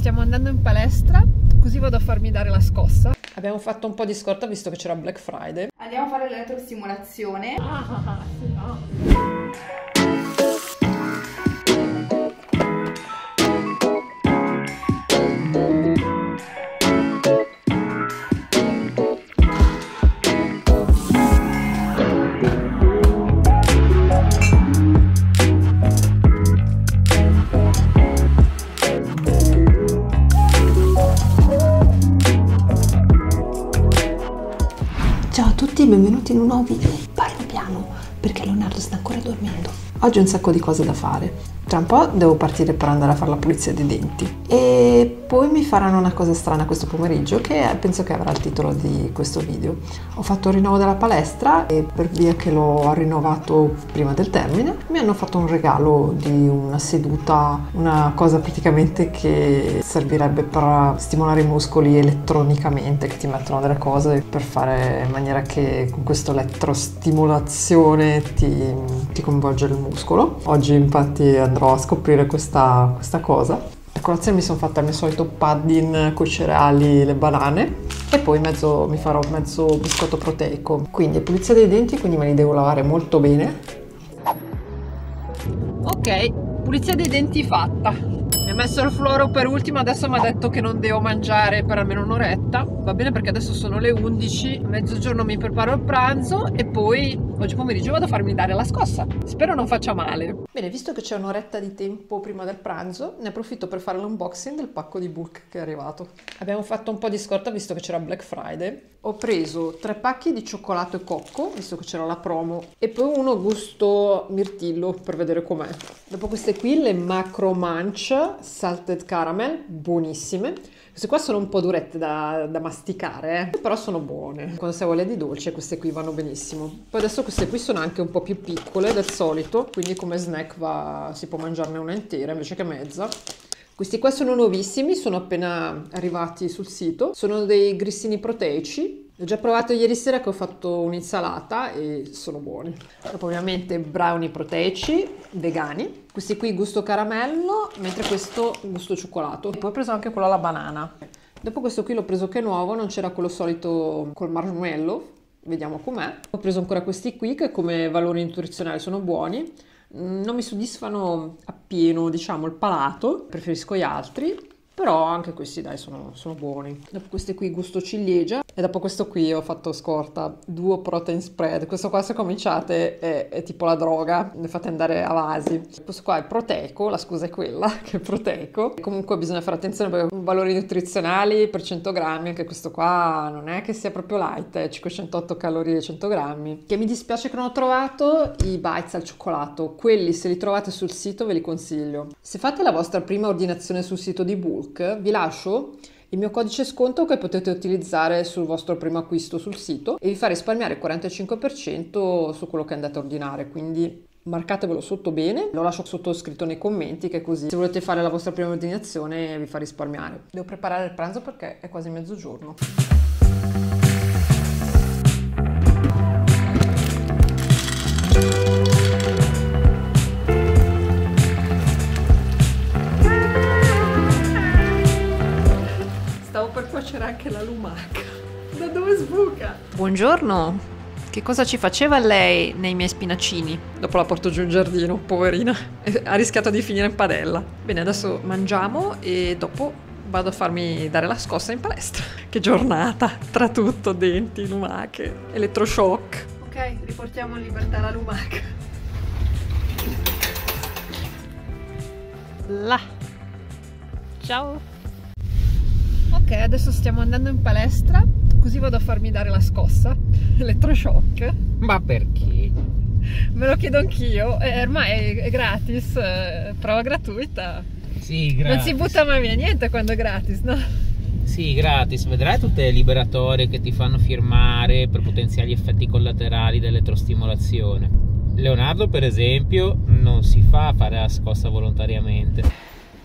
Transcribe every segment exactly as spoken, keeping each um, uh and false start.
stiamo andando in palestra, così vado a farmi dare la scossa. Abbiamo fatto un po' di scorta visto che c'era Black Friday. Andiamo a fare l'elettrostimolazione. Ah, sì, no. Ciao a tutti e benvenuti in un nuovo video. Parlo piano perché Leonardo sta ancora dormendo. Oggi ho un sacco di cose da fare. Tra un po' devo partire per andare a fare la pulizia dei denti e poi mi faranno una cosa strana questo pomeriggio che penso che avrà il titolo di questo video. Ho fatto il rinnovo della palestra e per via che l'ho rinnovato prima del termine mi hanno fatto un regalo di una seduta, una cosa praticamente che servirebbe per stimolare i muscoli elettronicamente, che ti mettono delle cose per fare in maniera che con questa elettrostimolazione ti, ti coinvolge il muscolo. Oggi infatti andrò a scoprire questa, questa cosa. A colazione mi sono fatta il mio solito pudding con i cereali, le banane e poi mezzo, mi farò mezzo biscotto proteico. Quindi pulizia dei denti, quindi me li devo lavare molto bene. Ok, pulizia dei denti fatta. Mi ha messo il fluoro per ultimo, adesso mi ha detto che non devo mangiare per almeno un'oretta. Va bene perché adesso sono le undici, a mezzogiorno mi preparo il pranzo e poi oggi pomeriggio vado a farmi dare la scossa. Spero non faccia male. Bene, visto che c'è un'oretta di tempo prima del pranzo, ne approfitto per fare l'unboxing del pacco di bulk che è arrivato. Abbiamo fatto un po' di scorta visto che c'era Black Friday. Ho preso tre pacchi di cioccolato e cocco, visto che c'era la promo, e poi uno gusto mirtillo per vedere com'è. Dopo queste qui, le Macro Munch Salted Caramel, buonissime. Queste qua sono un po' durette da, da masticare, eh? Però sono buone. Quando sei voglia di dolce, queste qui vanno benissimo. Poi adesso queste qui sono anche un po' più piccole del solito, quindi come snack va, si può mangiarne una intera invece che mezza. Questi qua sono nuovissimi, sono appena arrivati sul sito. Sono dei grissini proteici. Li ho già provato ieri sera che ho fatto un'insalata e sono buoni. Dopo ovviamente brownie proteici, vegani. Questi qui gusto caramello, mentre questo gusto cioccolato. E poi ho preso anche quello alla banana. Dopo questo qui l'ho preso che è nuovo, non c'era quello solito col marshmallow. Vediamo com'è. Ho preso ancora questi qui che come valori nutrizionali sono buoni. Non mi soddisfano appieno, diciamo, il palato, preferisco gli altri. Però anche questi dai sono, sono buoni. Dopo queste qui gusto ciliegia e dopo questo qui ho fatto scorta Duo Protein Spread. Questo qua se cominciate è, è tipo la droga, ne fate andare a vasi. Questo qua è proteico, la scusa è quella che è proteico. Comunque bisogna fare attenzione perché valori nutrizionali per cento grammi, anche questo qua non è che sia proprio light, è cinquecentotto calorie cento grammi. Che mi dispiace che non ho trovato i bites al cioccolato, quelli se li trovate sul sito ve li consiglio. Se fate la vostra prima ordinazione sul sito di Bulk, vi lascio il mio codice sconto che potete utilizzare sul vostro primo acquisto sul sito e vi fa risparmiare il quarantacinque per cento su quello che andate a ordinare, quindi marcatevelo sotto bene, lo lascio sotto scritto nei commenti che così se volete fare la vostra prima ordinazione vi fa risparmiare. Devo preparare il pranzo perché è quasi mezzogiorno. C'era anche la lumaca. Da dove sbuca? Buongiorno. Che cosa ci faceva lei nei miei spinacini? Dopo la porto giù in giardino, poverina. Ha rischiato di finire in padella. Bene, adesso mangiamo e dopo vado a farmi dare la scossa in palestra. Che giornata! Tra tutto, denti, lumache, elettroshock. Ok, riportiamo in libertà la lumaca. Là. Ciao. Ok, adesso stiamo andando in palestra, così vado a farmi dare la scossa, elettroshock. Ma perché? Me lo chiedo anch'io, eh, ormai è, è gratis, eh, prova gratuita. Sì, gratis. Non si butta mai via niente quando è gratis, no? Sì, gratis, vedrai tutte le liberatorie che ti fanno firmare per potenziali effetti collaterali dell'elettrostimolazione. Leonardo, per esempio, non si fa fare la scossa volontariamente.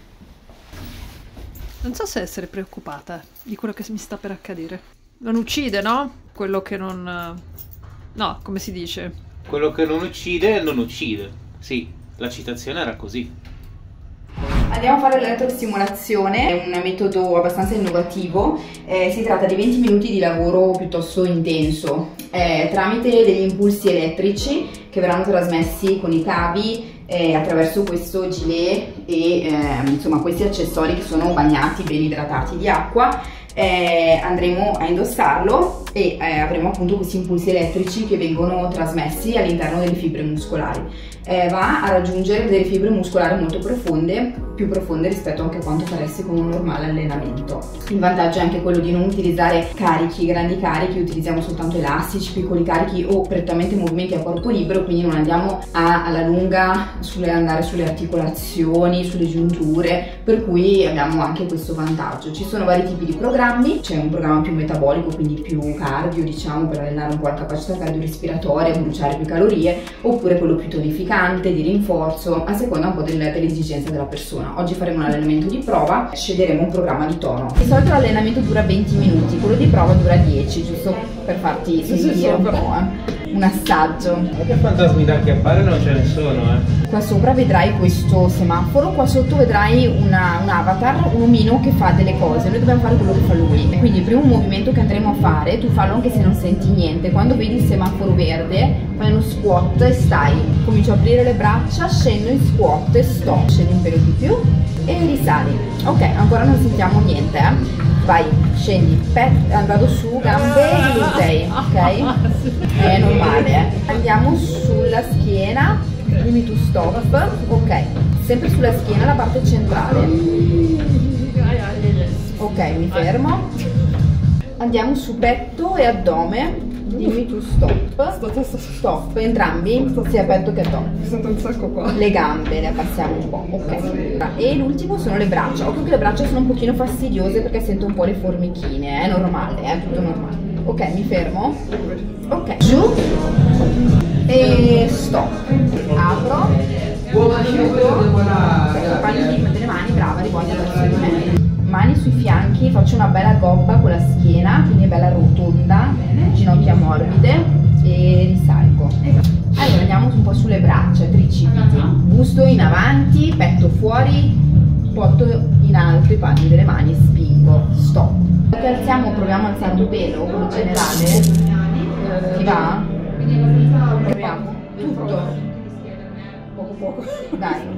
Non so se essere preoccupata di quello che mi sta per accadere. Non uccide, no? Quello che non... No, come si dice? Quello che non uccide, non uccide. Sì, la citazione era così. Andiamo a fare l'elettrostimolazione, è un metodo abbastanza innovativo, eh, si tratta di venti minuti di lavoro piuttosto intenso, eh, tramite degli impulsi elettrici che verranno trasmessi con i cavi eh, attraverso questo gilet e eh, insomma questi accessori che sono bagnati, ben idratati di acqua. Eh, andremo a indossarlo e eh, avremo appunto questi impulsi elettrici che vengono trasmessi all'interno delle fibre muscolari. Eh, va a raggiungere delle fibre muscolari molto profonde, più profonde rispetto anche a quanto faresti con un normale allenamento. Il vantaggio è anche quello di non utilizzare carichi, grandi carichi, utilizziamo soltanto elastici, piccoli carichi o prettamente movimenti a corpo libero, quindi non andiamo a, alla lunga sulle, andare sulle articolazioni, sulle giunture, per cui abbiamo anche questo vantaggio. Ci sono vari tipi di programmi, c'è un programma più metabolico, quindi più cardio, diciamo, per allenare un po' la capacità cardiorespiratoria, bruciare più calorie, oppure quello più tonificante, di rinforzo, a seconda un po' dell'esigenza della persona. Oggi faremo un allenamento di prova, sceglieremo un programma di tono. Di solito l'allenamento dura venti minuti, quello di prova dura dieci, giusto per farti sentire un po', eh. Un assaggio. Ma che fantasmi da acchiappare non ce ne sono, eh. Qua sopra vedrai questo semaforo, qua sotto vedrai una, un avatar, un omino che fa delle cose, noi dobbiamo fare quello che fa lui. Quindi il primo movimento che andremo a fare, tu fallo anche se non senti niente, quando vedi il semaforo verde fai uno squat e stai, comincio a aprire le braccia, scendo in squat e sto, scendi un pelo di più e risali. Ok, ancora non sentiamo niente, eh. Vai, scendi, pet, vado su, gambe e glutei, ok? È normale, eh. Andiamo sulla schiena, dimmi tu stop, ok, sempre sulla schiena la parte centrale. Ok, mi fermo. Andiamo su petto e addome, dimmi tu stop. Stop, entrambi, sia petto che addome. Mi sento un sacco qua. Le gambe le abbassiamo un po', ok. E l'ultimo sono le braccia. Occhio che le braccia sono un pochino fastidiose perché sento un po' le formichine, è normale, è tutto normale. Ok, mi fermo. Ok, giù e stop. Apro. Chiudo. Compagni delle mani, brava, rivolta verso di me. Mani sui fianchi, faccio una bella gobba con la schiena, quindi è bella rotonda, ginocchia morbide e risalgo. Allora andiamo un po' sulle braccia, tricipiti, busto in avanti, petto fuori, porto in alto i palmi delle mani, spingo, stop. Ci alziamo, proviamo a alzare un pelo, quello generale, ti va? Proviamo, tutto, poco poco, dai.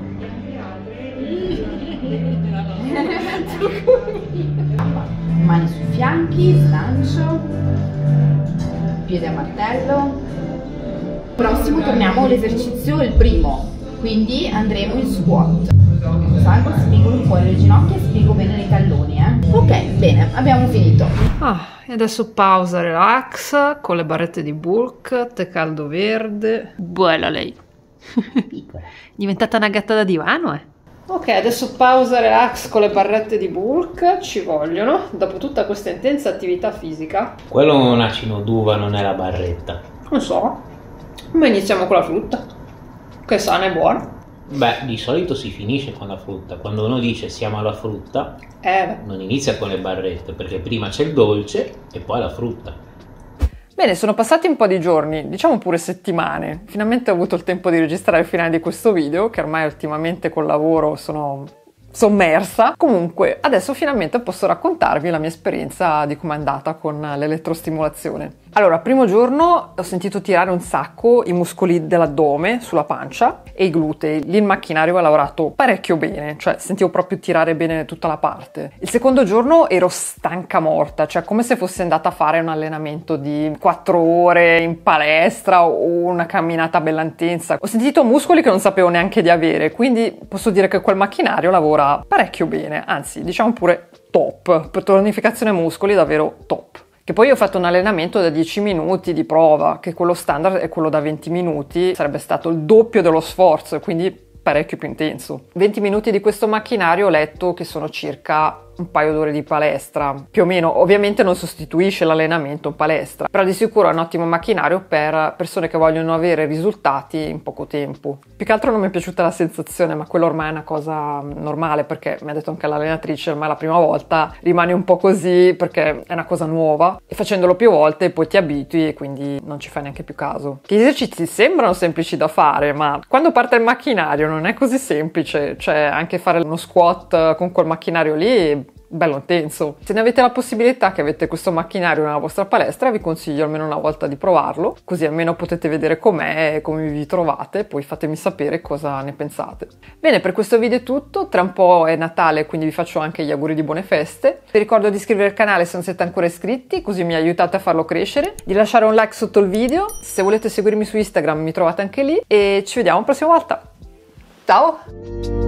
Mani sui fianchi, slancio, piede a martello. Prossimo torniamo all'esercizio, il primo, quindi andremo in squat. Salgo, spingo fuori le ginocchia e spingo bene nei talloni, eh. Ok, bene, abbiamo finito. Ah, e adesso pausa, relax, con le barrette di bulk, tè caldo verde. Buona lei. Diventata una gatta da divano, eh. Ok, adesso pausa, relax con le barrette di bulk, ci vogliono, dopo tutta questa intensa attività fisica. Quello è un acino d'uva, non è la barretta. Non so, ma iniziamo con la frutta, che sana e buona. Beh, di solito si finisce con la frutta, quando uno dice siamo alla frutta, Eh, non inizia con le barrette, perché prima c'è il dolce e poi la frutta. Bene, sono passati un po' di giorni, diciamo pure settimane. Finalmente ho avuto il tempo di registrare il finale di questo video, che ormai ultimamente col lavoro sono sommersa. Comunque, adesso finalmente posso raccontarvi la mia esperienza di come è andata con l'elettrostimolazione. Allora, primo giorno ho sentito tirare un sacco i muscoli dell'addome sulla pancia e i glutei. Lì il macchinario ha lavorato parecchio bene, cioè sentivo proprio tirare bene tutta la parte. Il secondo giorno ero stanca morta, cioè come se fossi andata a fare un allenamento di quattro ore in palestra o una camminata bella intensa. Ho sentito muscoli che non sapevo neanche di avere, quindi posso dire che quel macchinario lavora parecchio bene, anzi diciamo pure top. Per tonificazione muscoli davvero top. Che poi ho fatto un allenamento da dieci minuti di prova, che quello standard è quello da venti minuti, sarebbe stato il doppio dello sforzo, quindi parecchio più intenso. venti minuti di questo macchinario ho letto che sono circa un paio d'ore di palestra, più o meno. Ovviamente non sostituisce l'allenamento in palestra, però di sicuro è un ottimo macchinario per persone che vogliono avere risultati in poco tempo. Più che altro non mi è piaciuta la sensazione, ma quello ormai è una cosa normale, perché mi ha detto anche l'allenatrice, ormai la prima volta rimani un po' così perché è una cosa nuova, e facendolo più volte poi ti abitui e quindi non ci fai neanche più caso. Gli esercizi sembrano semplici da fare, ma quando parte il macchinario non è così semplice, cioè anche fare uno squat con quel macchinario lì è bello intenso. Se ne avete la possibilità, che avete questo macchinario nella vostra palestra, vi consiglio almeno una volta di provarlo, così almeno potete vedere com'è e come vi trovate, poi fatemi sapere cosa ne pensate. Bene, per questo video è tutto. Tra un po' è Natale, quindi vi faccio anche gli auguri di buone feste. Vi ricordo di iscrivervi al canale se non siete ancora iscritti, così mi aiutate a farlo crescere, di lasciare un like sotto il video. Se volete seguirmi su Instagram mi trovate anche lì, e ci vediamo la prossima volta. Ciao!